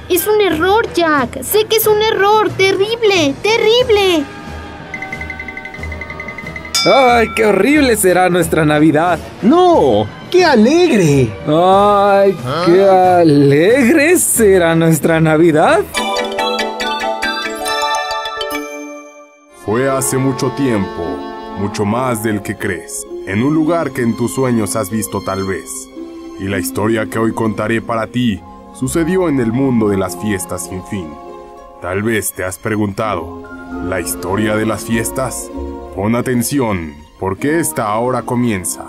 Es un error, Jack. Sé que es un error. Terrible, terrible. ¡Ay, qué horrible será nuestra Navidad! ¡No! ¡Qué alegre! ¡Ay, qué alegre será nuestra Navidad! Fue hace mucho tiempo, mucho más del que crees, en un lugar que en tus sueños has visto tal vez. Y la historia que hoy contaré para ti sucedió en el mundo de las fiestas sin fin. Tal vez te has preguntado, ¿la historia de las fiestas? Pon atención, porque esta ahora comienza.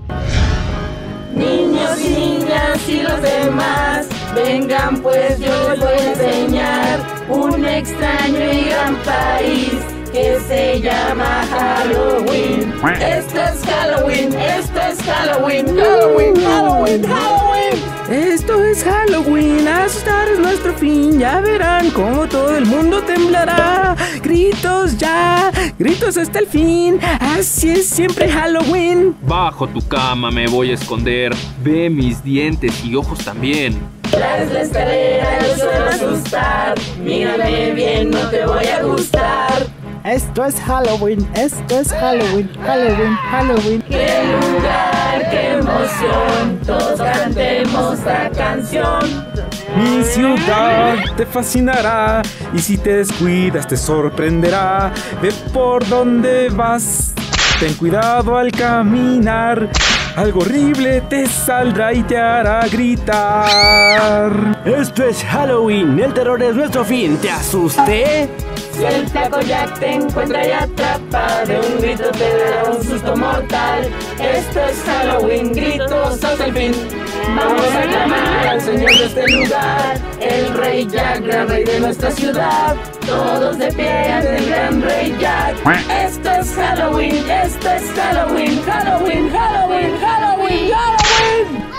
Niños y niñas y los demás, vengan pues yo les voy a enseñar un extraño y gran país que se llama Halloween. Esto es Halloween, esto es Halloween, Halloween, Halloween, Halloween. Esto es Halloween, asustar es nuestro fin. Ya verán cómo todo el mundo temblará. Gritos ya, gritos hasta el fin. Así es siempre Halloween. Bajo tu cama me voy a esconder. Ve mis dientes y ojos también. Tras la escalera yo suelo asustar. Mírame bien, no te voy a gustar. Esto es Halloween, esto es Halloween, Halloween, Halloween. ¡Qué lugar, qué emoción! Todos cantemos la canción. Mi ciudad te fascinará y si te descuidas te sorprenderá. Ve por donde vas, ten cuidado al caminar. Algo horrible te saldrá y te hará gritar. Esto es Halloween, el terror es nuestro fin. ¿Te asusté? Si el flaco Jack te encuentra y atrapa, de un grito te dará un susto mortal. Esto es Halloween, gritos hasta el fin. Vamos a clamar al señor de este lugar, el rey Jack, gran rey de nuestra ciudad. Todos de pie ante el gran rey Jack. Esto es Halloween, esto es Halloween, Halloween, Halloween, Halloween, Halloween.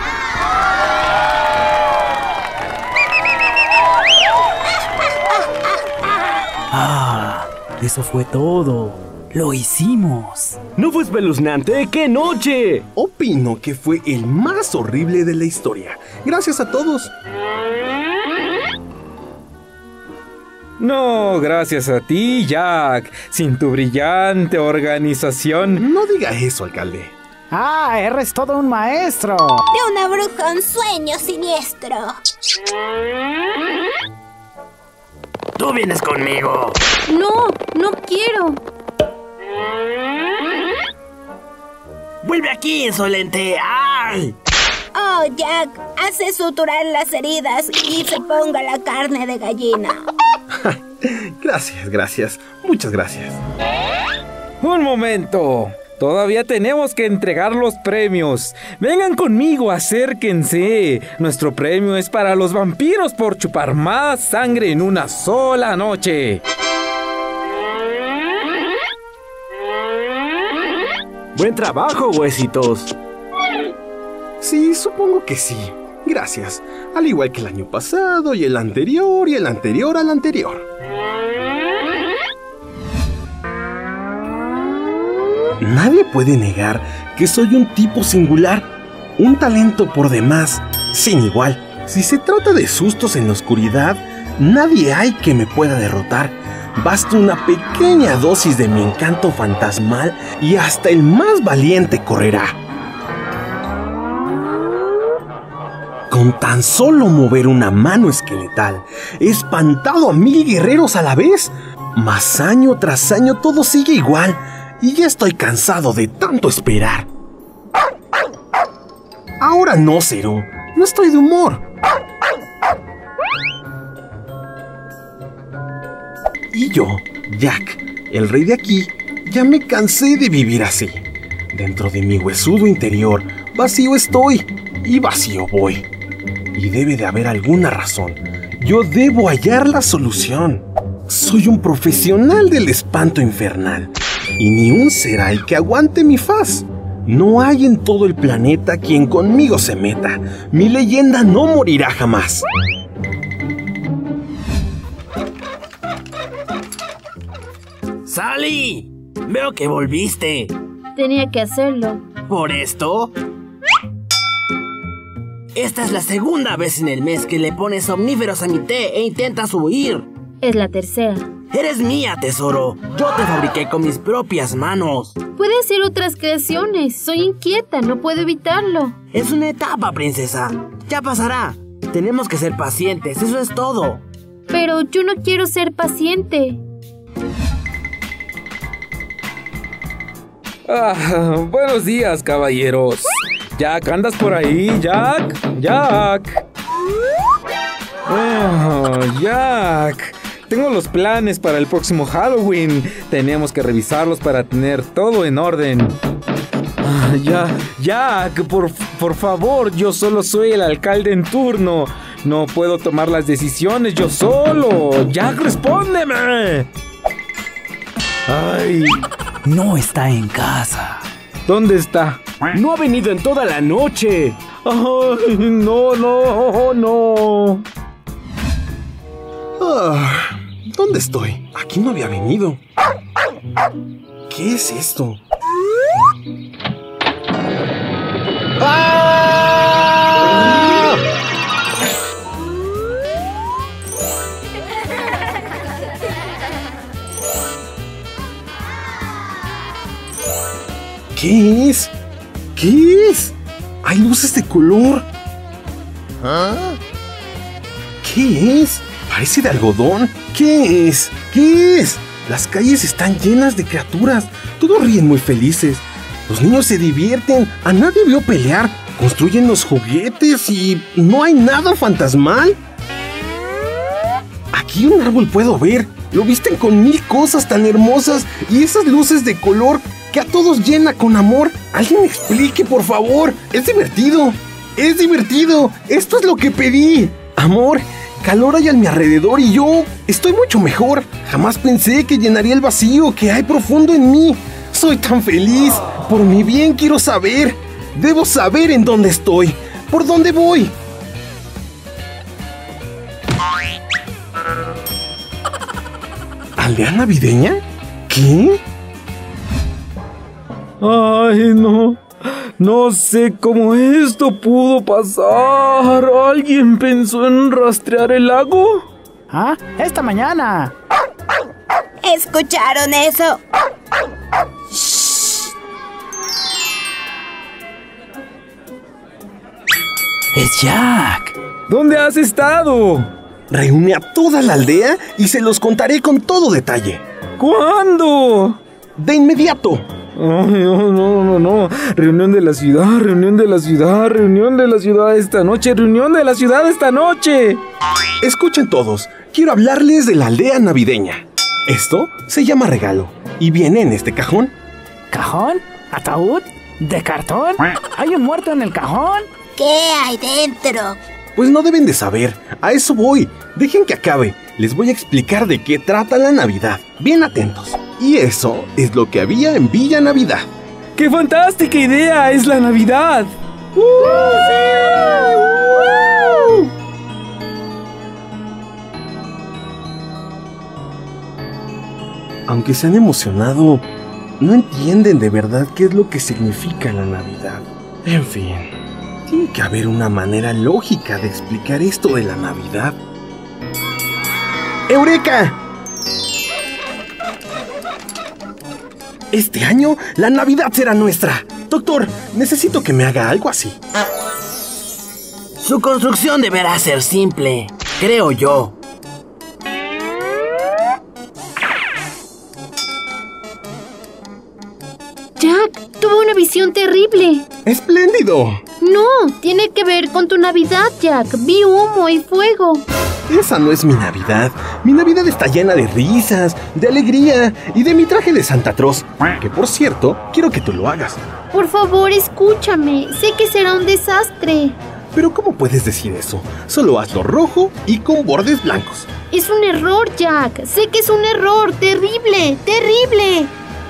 Ah, eso fue todo. Lo hicimos. ¿No fue espeluznante? ¡Qué noche! Opino que fue el más horrible de la historia. Gracias a todos. No, gracias a ti, Jack. Sin tu brillante organización. No diga eso, alcalde. Ah, eres todo un maestro. De una bruja un sueño siniestro. Tú vienes conmigo. No, no quiero. Vuelve aquí, insolente. ¡Ay! Oh, Jack, hace suturar las heridas y se ponga la carne de gallina. Gracias, gracias. Muchas gracias. Un momento. Todavía tenemos que entregar los premios. Vengan conmigo, acérquense. Nuestro premio es para los vampiros por chupar más sangre en una sola noche. Buen trabajo, huesitos. Sí, supongo que sí. Gracias. Al igual que el año pasado y el anterior y el anterior al anterior. Nadie puede negar que soy un tipo singular, un talento por demás, sin igual. Si se trata de sustos en la oscuridad, nadie hay que me pueda derrotar. Basta una pequeña dosis de mi encanto fantasmal y hasta el más valiente correrá. Con tan solo mover una mano esqueletal, he espantado a 1000 guerreros a la vez. Mas año tras año todo sigue igual. Y ya estoy cansado de tanto esperar. Ahora no, Cero. No estoy de humor. Y yo, Jack, el rey de aquí, ya me cansé de vivir así. Dentro de mi huesudo interior, vacío estoy y vacío voy. Y debe de haber alguna razón. Yo debo hallar la solución. Soy un profesional del espanto infernal. Y ni un ser hay que aguante mi faz. No hay en todo el planeta quien conmigo se meta. Mi leyenda no morirá jamás. ¡Sally! Veo que volviste. Tenía que hacerlo. ¿Por esto? Esta es la segunda vez en el mes que le pones somníferos a mi té e intentas huir. Es la tercera. Eres mía, tesoro. Yo te fabriqué con mis propias manos. Puede hacer otras creaciones. Soy inquieta, no puedo evitarlo. Es una etapa, princesa. Ya pasará. Tenemos que ser pacientes, eso es todo. Pero yo no quiero ser paciente. Buenos días, caballeros. Jack, ¿andas por ahí? Jack. Jack. Tengo los planes para el próximo Halloween. Tenemos que revisarlos para tener todo en orden. Jack, por favor, yo solo soy el alcalde en turno. No puedo tomar las decisiones yo solo. Jack, respóndeme. Ay. No está en casa. ¿Dónde está? No ha venido en toda la noche. Ay, no. ¿Dónde estoy? Aquí no había venido. ¿Qué es esto? ¡Ah! ¿Qué es? ¿Qué es? Hay luces de color. ¿Ah? ¿Qué es? Parece de algodón. ¿Qué es? ¿Qué es? Las calles están llenas de criaturas. Todos ríen muy felices. Los niños se divierten. A nadie vio pelear. Construyen los juguetes y no hay nada fantasmal. Aquí un árbol puedo ver. Lo visten con 1000 cosas tan hermosas y esas luces de color que a todos llena con amor. Alguien explique, por favor. Es divertido. Es divertido. Esto es lo que pedí. Amor, calor hay a mi alrededor y yo estoy mucho mejor. Jamás pensé que llenaría el vacío que hay profundo en mí. Soy tan feliz. Por mi bien quiero saber. Debo saber en dónde estoy. ¿Por dónde voy? ¿Aldea navideña? ¿Qué? Ay, no sé cómo esto pudo pasar. ¿Alguien pensó en rastrear el lago? ¿Ah? ¡Esta mañana! ¿Escucharon eso? ¡Es Jack! ¿Dónde has estado? Reúne a toda la aldea y se los contaré con todo detalle. ¿Cuándo? De inmediato. Ay, no. Reunión de la ciudad esta noche. Escuchen todos, quiero hablarles de la aldea navideña. Esto se llama regalo y viene en este cajón. ¿Cajón? ¿Ataúd? ¿De cartón? ¿Hay un muerto en el cajón? ¿Qué hay dentro? Pues no deben de saber, a eso voy. Dejen que acabe, les voy a explicar de qué trata la Navidad. Bien atentos. Y eso es lo que había en Villa Navidad. ¡Qué fantástica idea! ¡Es la Navidad! Aunque se han emocionado, no entienden de verdad qué es lo que significa la Navidad. En fin, tiene que haber una manera lógica de explicar esto de la Navidad. ¡Eureka! Este año, la Navidad será nuestra. Doctor, necesito que me haga algo así. Su construcción deberá ser simple, creo yo. Jack, tuve una visión terrible. ¡Espléndido! No, tiene que ver con tu Navidad, Jack. Vi humo y fuego. Esa no es mi Navidad. Mi Navidad está llena de risas, de alegría y de mi traje de Santa Claus, que por cierto, quiero que tú lo hagas. Por favor, escúchame. Sé que será un desastre. Pero ¿cómo puedes decir eso? Solo hazlo rojo y con bordes blancos. Es un error, Jack. Sé que es un error. Terrible, terrible.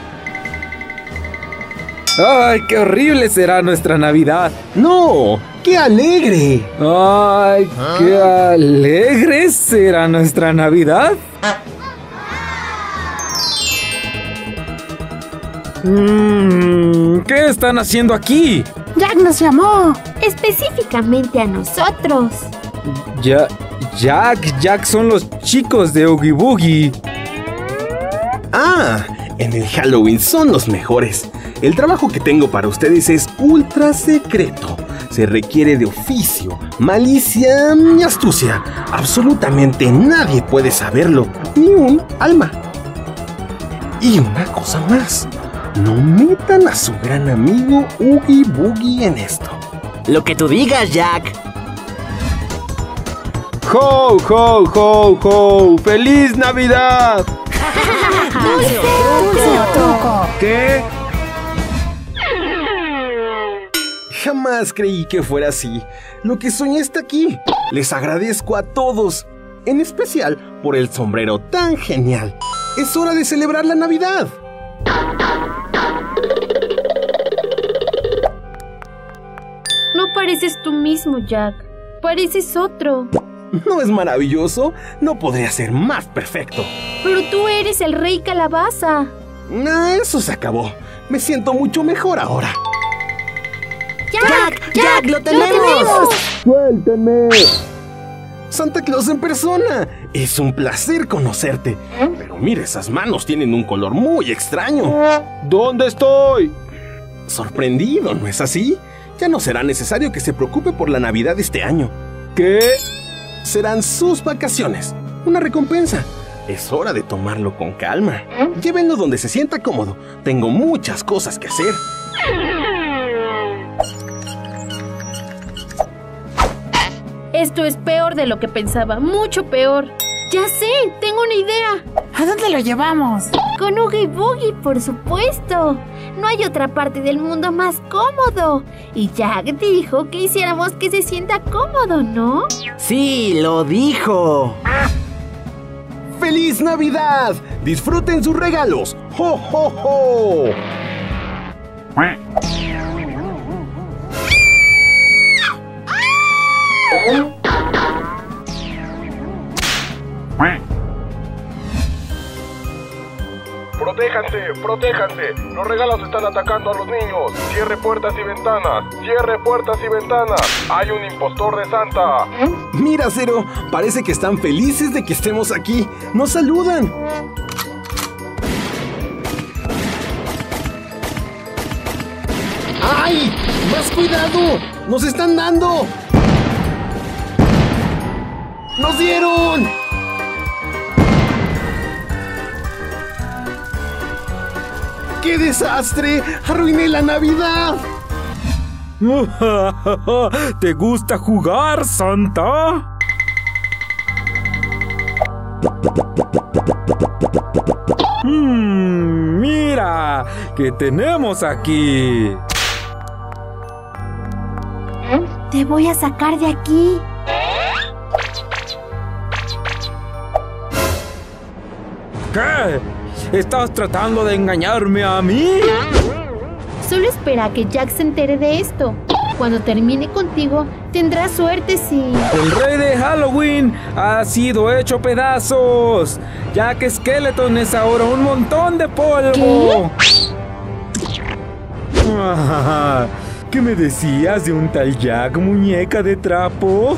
¡Ay, qué horrible será nuestra Navidad! ¡No! ¡Qué alegre! ¡Ay, qué alegre será nuestra Navidad! ¿Qué están haciendo aquí? Jack nos llamó. Específicamente a nosotros. Jack son los chicos de Oogie Boogie. Ah, en el Halloween son los mejores. El trabajo que tengo para ustedes es ultra secreto. Se requiere de oficio, malicia y astucia. Absolutamente nadie puede saberlo, ni un alma. Y una cosa más, no metan a su gran amigo Oogie Boogie en esto. Lo que tú digas, Jack. ¡Ho, ho, ho, ho! ¡Feliz Navidad! ¡Dulce o truco! ¿Qué? Jamás creí que fuera así. Lo que soñé está aquí. Les agradezco a todos, en especial por el sombrero tan genial. Es hora de celebrar la Navidad. No pareces tú mismo, Jack. Pareces otro. ¿No es maravilloso? No podría ser más perfecto. Pero tú eres el rey calabaza. Eso se acabó. Me siento mucho mejor ahora. ¡Jack! ¡Lo tenemos! ¡Suéltenme! Santa Claus en persona. Es un placer conocerte. Pero mira, esas manos tienen un color muy extraño. ¿Dónde estoy? Sorprendido, ¿no es así? Ya no será necesario que se preocupe por la Navidad este año. ¿Qué? Serán sus vacaciones. Una recompensa. Es hora de tomarlo con calma. Llévenlo donde se sienta cómodo. Tengo muchas cosas que hacer. Esto es peor de lo que pensaba, mucho peor. Ya sé, tengo una idea. ¿A dónde lo llevamos? Con Oogie Boogie, por supuesto. No hay otra parte del mundo más cómodo. Y Jack dijo que hiciéramos que se sienta cómodo, ¿no? Sí, lo dijo. ¡Feliz Navidad! ¡Disfruten sus regalos! ¡Ho, ho, ho! ¡Protéjanse! ¡Protéjanse! ¡Los regalos están atacando a los niños! ¡Cierre puertas y ventanas! ¡Cierre puertas y ventanas! ¡Hay un impostor de Santa! Mira, Cero, parece que están felices de que estemos aquí. ¡Nos saludan! ¡Ay! ¡Más cuidado! ¡Nos están dando! ¡Nos dieron! ¡Qué desastre! ¡Arruiné la Navidad! ¿Te gusta jugar, Santa? Mira, ¿qué tenemos aquí? Te voy a sacar de aquí. ¿Qué? ¿Estás tratando de engañarme a mí? Solo espera a que Jack se entere de esto. Cuando termine contigo, tendrás suerte si... El rey de Halloween ha sido hecho pedazos. Jack Skeleton es ahora un montón de polvo. ¿Qué? ¿Qué me decías de un tal Jack, muñeca de trapo?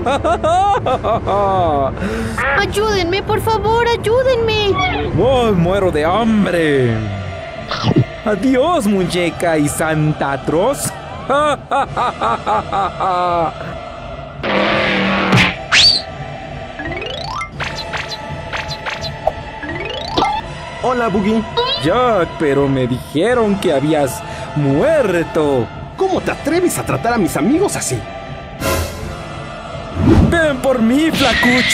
Ayúdenme, por favor, ayúdenme. ¡Oh, muero de hambre! Adiós, muñeca y Santa atroz. Hola, Boogie. Jack, pero me dijeron que habías muerto. ¿Cómo te atreves a tratar a mis amigos así? ¡Ven por mí, flacucho!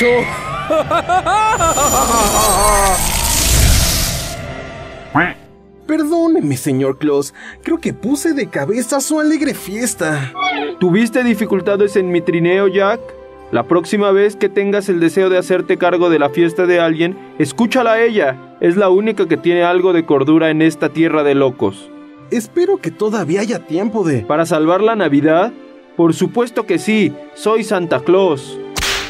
Perdóneme, señor Claus. Creo que puse de cabeza su alegre fiesta. ¿Tuviste dificultades en mi trineo, Jack? La próxima vez que tengas el deseo de hacerte cargo de la fiesta de alguien, escúchala a ella. Es la única que tiene algo de cordura en esta tierra de locos. Espero que todavía haya tiempo de... ¿Para salvar la Navidad? Por supuesto que sí. Soy Santa Claus.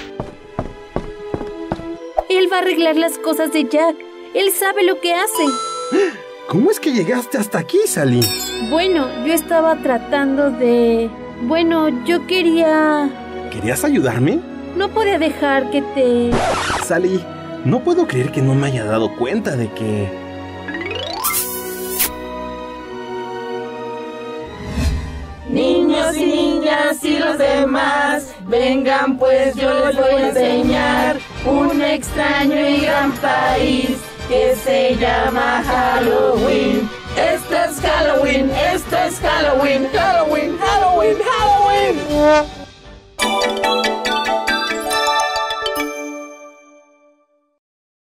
Él va a arreglar las cosas de Jack. Él sabe lo que hace. ¿Cómo es que llegaste hasta aquí, Sally? Bueno, yo estaba tratando de... Bueno, yo quería... ¿Querías ayudarme? No podía dejar que te... Sally, no puedo creer que no me haya dado cuenta de que... Niños y niñas y los demás, vengan pues yo les voy a enseñar un extraño y gran país que se llama Halloween. Esto es Halloween, esto es Halloween, Halloween, Halloween, Halloween.